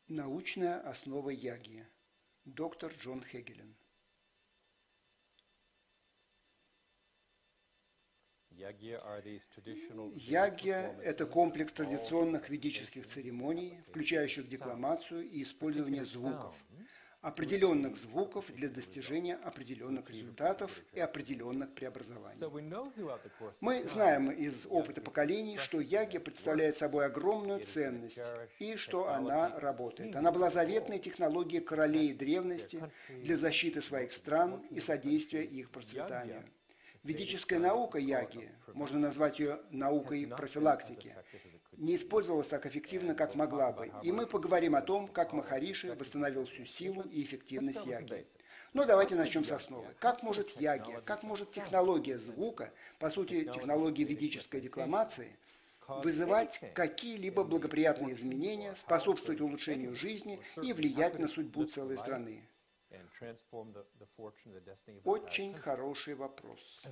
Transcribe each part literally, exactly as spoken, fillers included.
Научная основа яги. Доктор Джон Хегелен. Ягья – это комплекс традиционных ведических церемоний, включающих декламацию и использование звуков, определенных звуков для достижения определенных результатов и определенных преобразований. Мы знаем из опыта поколений, что ягья представляет собой огромную ценность и что она работает. Она была заветной технологией королей древности для защиты своих стран и содействия их процветанию. Ведическая наука яги, можно назвать ее наукой профилактики, не использовалась так эффективно, как могла бы. И мы поговорим о том, как Махариши восстановил всю силу и эффективность яги. Но давайте начнем с основы. Как может ягья, как может технология звука, по сути, технология ведической декламации, вызывать какие-либо благоприятные изменения, способствовать улучшению жизни и влиять на судьбу целой страны? Очень хороший вопрос.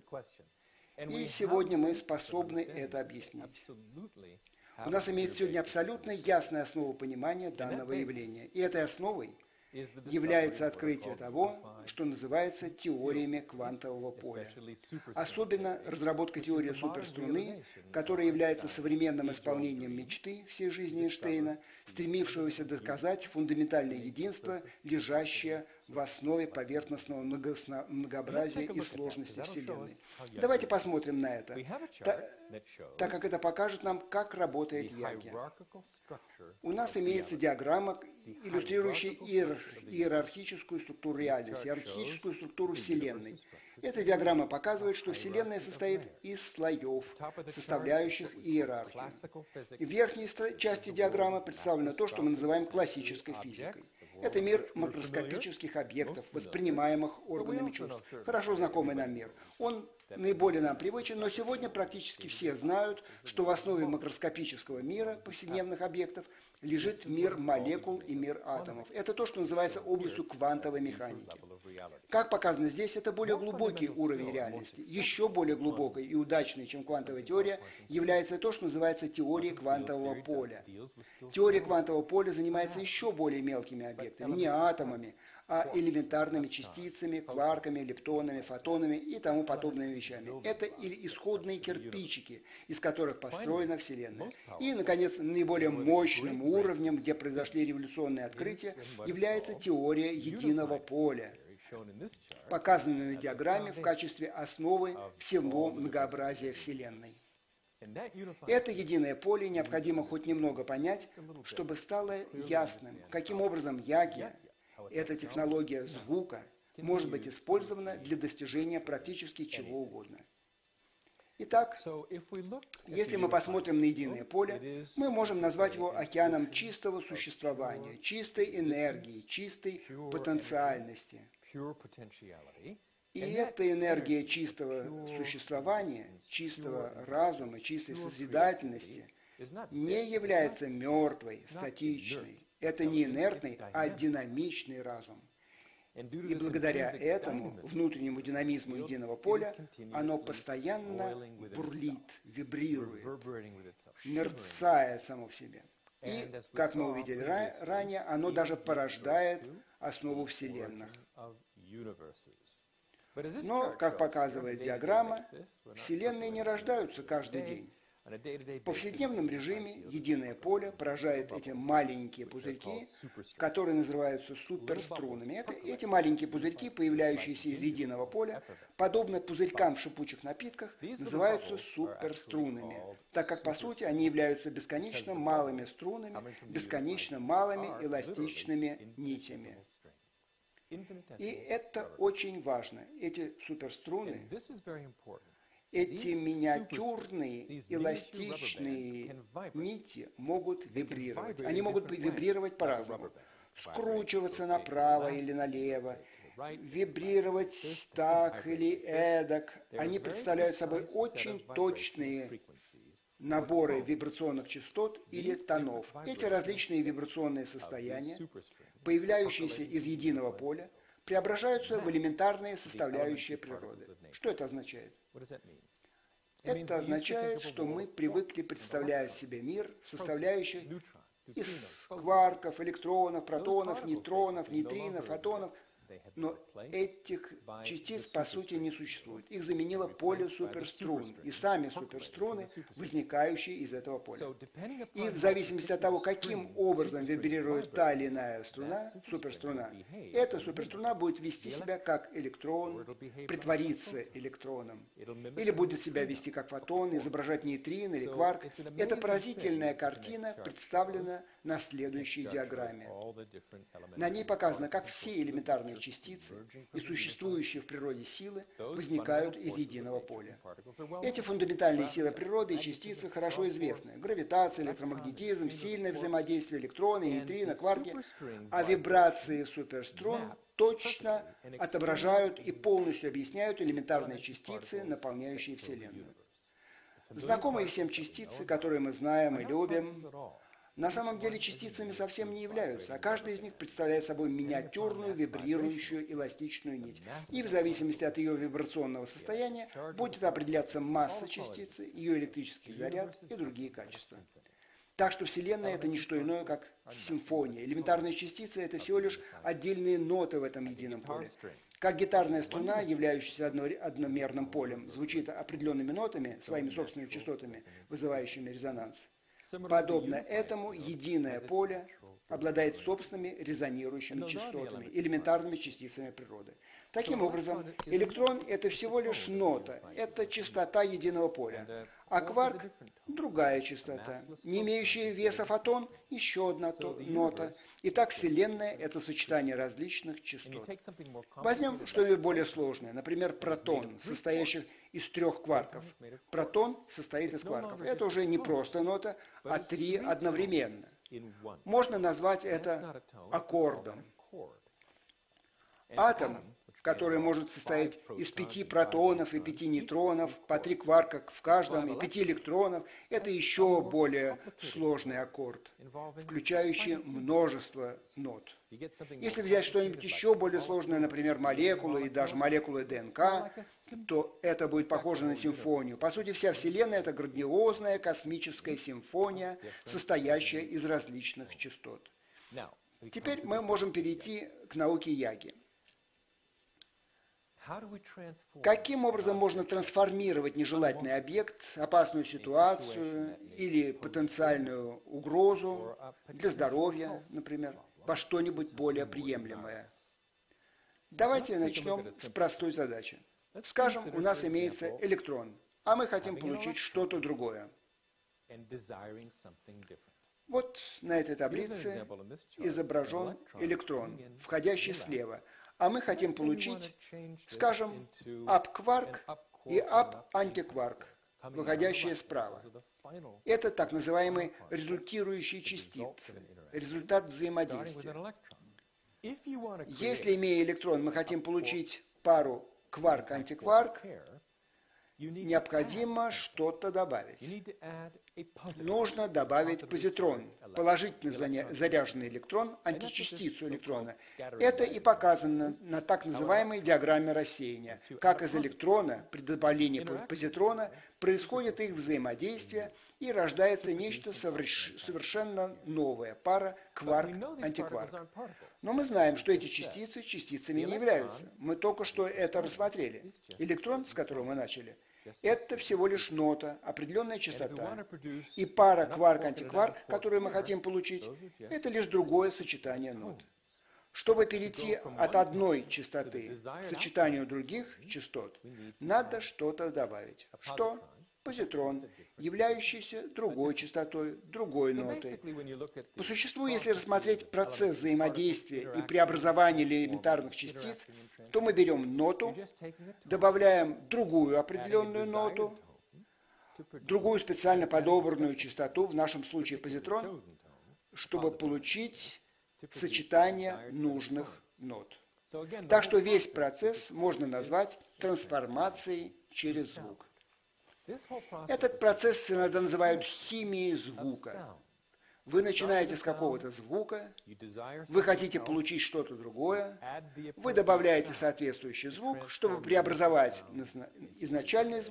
И сегодня мы способны это объяснить. У нас имеется сегодня абсолютно ясная основа понимания данного явления. И этой основой является открытие того, что называется теориями квантового поля. Особенно разработка теории суперструны, которая является современным исполнением мечты всей жизни Эйнштейна, стремившегося доказать фундаментальное единство, лежащее в основе поверхностного многообразия и сложности Вселенной. Давайте посмотрим на это, та, так как это покажет нам, как работает ягья. У нас имеется диаграмма, иллюстрирующая иер, иерархическую структуру реальности, иерархическую структуру Вселенной. Эта диаграмма показывает, что Вселенная состоит из слоев, составляющих иерархию. В верхней части диаграммы представлено то, что мы называем классической физикой. Это мир макроскопических объектов, воспринимаемых органами чувств. Хорошо знакомый нам мир. Он наиболее нам привычен, но сегодня практически все знают, что в основе макроскопического мира повседневных объектов лежит мир молекул и мир атомов. Это то, что называется областью квантовой механики. Как показано здесь, это более глубокий уровень реальности. Еще более глубокой и удачной, чем квантовая теория, является то, что называется теорией квантового поля. Теория квантового поля занимается еще более мелкими объектами, не атомами, а элементарными частицами, кварками, лептонами, фотонами и тому подобными вещами. Это исходные кирпичики, из которых построена Вселенная. И, наконец, наиболее мощным уровнем, где произошли революционные открытия, является теория единого поля, показанная на диаграмме в качестве основы всего многообразия Вселенной. Это единое поле необходимо хоть немного понять, чтобы стало ясным, каким образом ягья, эта технология звука, может быть использована для достижения практически чего угодно. Итак, если мы посмотрим на единое поле, мы можем назвать его океаном чистого существования, чистой энергии, чистой потенциальности. И эта энергия чистого существования, чистого разума, чистой созидательности не является мертвой, статичной. Это не инертный, а динамичный разум. И благодаря этому внутреннему динамизму единого поля оно постоянно бурлит, вибрирует, мерцает само в себе. И, как мы увидели ранее, оно даже порождает основу вселенных. Но, как показывает диаграмма, вселенные не рождаются каждый день. В повседневном режиме единое поле поражает эти маленькие пузырьки, которые называются суперструнами. Это, эти маленькие пузырьки, появляющиеся из единого поля, подобно пузырькам в шипучих напитках, называются суперструнами, так как, по сути, они являются бесконечно малыми струнами, бесконечно малыми эластичными нитями. И это очень важно. Эти суперструны, эти миниатюрные эластичные нити могут вибрировать. Они могут вибрировать по-разному. Скручиваться направо или налево, вибрировать так или эдак. Они представляют собой очень точные наборы вибрационных частот или тонов. Эти различные вибрационные состояния, появляющиеся из единого поля, преображаются в элементарные составляющие природы. Что это означает? Это означает, что мы привыкли представлять себе мир, составляющий из кварков, электронов, протонов, нейтронов, нейтринов, фотонов. Но этих частиц по сути не существует. Их заменило поле суперструн и сами суперструны, возникающие из этого поля. И в зависимости от того, каким образом вибрирует та или иная струна, суперструна, эта суперструна будет вести себя как электрон, притвориться электроном, или будет себя вести как фотон, изображать нейтрин или кварк. Эта поразительная картина представлена на следующей диаграмме. На ней показано, как все элементарные частицы и существующие в природе силы возникают из единого поля. Эти фундаментальные силы природы и частицы хорошо известны. Гравитация, электромагнетизм, сильное взаимодействие электрона, нейтрина, кварки. А вибрации суперструн точно отображают и полностью объясняют элементарные частицы, наполняющие Вселенную. Знакомые всем частицы, которые мы знаем и любим, на самом деле частицами совсем не являются, а каждая из них представляет собой миниатюрную, вибрирующую, эластичную нить. И в зависимости от ее вибрационного состояния будет определяться масса частицы, ее электрический заряд и другие качества. Так что Вселенная – это не что иное, как симфония. Элементарные частицы – это всего лишь отдельные ноты в этом едином поле. Как гитарная струна, являющаяся одно, одномерным полем, звучит определенными нотами, своими собственными частотами, вызывающими резонанс. Подобно этому, единое поле обладает собственными резонирующими частотами, элементарными частицами природы. Таким образом, электрон – это всего лишь нота, это частота единого поля, а кварк – другая частота. Не имеющая веса фотон – еще одна нота. Итак, Вселенная – это сочетание различных частот. Возьмем что-нибудь более сложное, например, протон, состоящий из трех кварков. Протон состоит из кварков. Это уже не просто нота, а три одновременно. Можно назвать это аккордом. Атом, который может состоять из пяти протонов и пяти нейтронов, по три кварка в каждом и пяти электронов, это еще более сложный аккорд, включающий множество нот. Если взять что-нибудь еще более сложное, например, молекулы и даже молекулы ДНК, то это будет похоже на симфонию. По сути, вся Вселенная – это грандиозная космическая симфония, состоящая из различных частот. Теперь мы можем перейти к науке Яги. Каким образом можно трансформировать нежелательный объект, опасную ситуацию или потенциальную угрозу для здоровья, например, во что-нибудь более приемлемое? Давайте начнем с простой задачи. Скажем, у нас имеется электрон, а мы хотим получить что-то другое. Вот на этой таблице изображен электрон, входящий слева. А мы хотим получить, скажем, ап-кварк и ап-антикварк, выходящие справа. Это так называемые результирующие частицы, результат взаимодействия. Если, имея электрон, мы хотим получить пару кварк-антикварк, необходимо что-то добавить. Нужно добавить позитрон, положительно заряженный электрон, античастицу электрона. Это и показано на так называемой диаграмме рассеяния. Как из электрона при добавлении позитрона происходит их взаимодействие и рождается нечто совершенно новое, пара кварк-антикварк. Но мы знаем, что эти частицы частицами не являются. Мы только что это рассмотрели. Электрон, с которого мы начали, это всего лишь нота, определенная частота. И пара кварк-антикварк, которую мы хотим получить, это лишь другое сочетание нот. Чтобы перейти от одной частоты к сочетанию других частот, надо что-то добавить. Что? Позитрон, являющийся другой частотой, другой нотой. По существу, если рассмотреть процесс взаимодействия и преобразования элементарных частиц, то мы берем ноту, добавляем другую определенную ноту, другую специально подобранную частоту, в нашем случае позитрон, чтобы получить сочетание нужных нот. Так что весь процесс можно назвать трансформацией через звук. Этот процесс иногда называют химией звука. Вы начинаете с какого-то звука, вы хотите получить что-то другое, вы добавляете соответствующий звук, чтобы преобразовать изначальный звук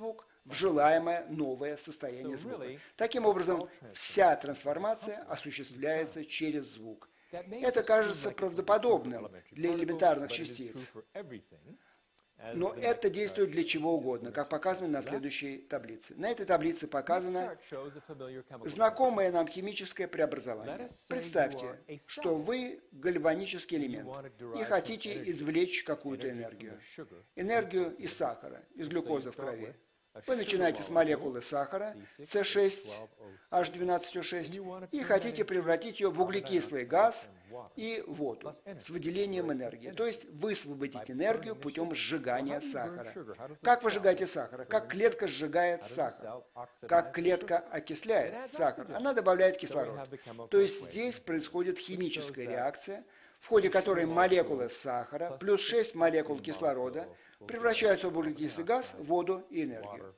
в желаемое новое состояние звука. Таким образом, вся трансформация осуществляется через звук. Это кажется правдоподобным для элементарных частиц, но это действует для чего угодно, как показано на следующей таблице. На этой таблице показано знакомое нам химическое преобразование. Представьте, что вы гальванический элемент и хотите извлечь какую-то энергию. Энергию из сахара, из глюкозы в крови. Вы начинаете с молекулы сахара С шесть H двенадцать О шесть и хотите превратить ее в углекислый газ и воду с выделением энергии. То есть высвободить энергию путем сжигания сахара. Как вы сжигаете сахар? Как клетка сжигает сахар? Как клетка окисляет сахар? Она добавляет кислород. То есть здесь происходит химическая реакция, в ходе которой молекулы сахара плюс шесть молекул кислорода превращаются в углекислый газ, воду и энергию.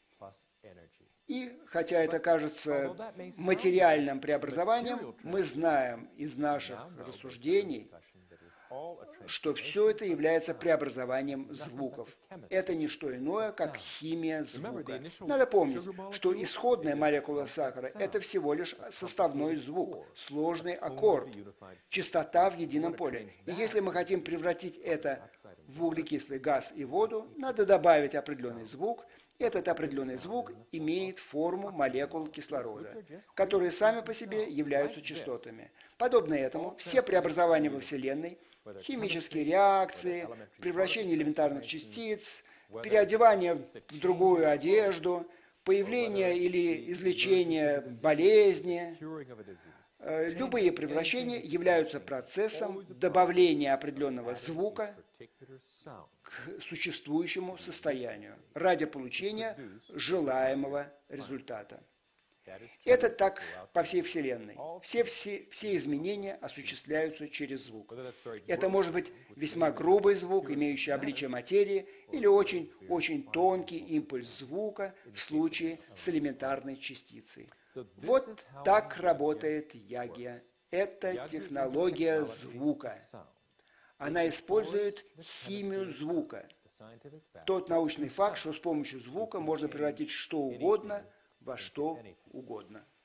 И, хотя это кажется материальным преобразованием, мы знаем из наших рассуждений, что все это является преобразованием звуков. Это не что иное, как химия звука. Надо помнить, что исходная молекула сахара – это всего лишь составной звук, сложный аккорд, частота в едином поле. И если мы хотим превратить это в углекислый газ и воду, надо добавить определенный звук. Этот определенный звук имеет форму молекул кислорода, которые сами по себе являются частотами. Подобно этому, все преобразования во Вселенной, химические реакции, превращение элементарных частиц, переодевание в другую одежду, появление или излечение болезни, любые превращения являются процессом добавления определенного звука к существующему состоянию ради получения желаемого результата. Это так по всей Вселенной. Все, все, все изменения осуществляются через звук. Это может быть весьма грубый звук, имеющий обличие материи, или очень-очень тонкий импульс звука в случае с элементарной частицей. Вот так работает ягья. Это технология звука. Она использует химию звука. Тот научный факт, что с помощью звука можно превратить что угодно во что угодно.